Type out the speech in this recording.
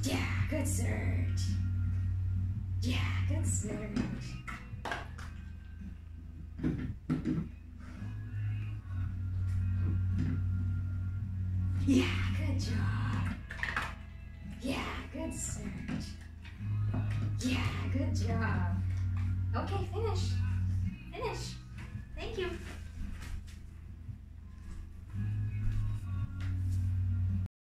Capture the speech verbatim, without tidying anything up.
Yeah, good search. Yeah, good search. Yeah, good job. Yeah, good search. Yeah, good job. Okay, finish. Finish. Thank you.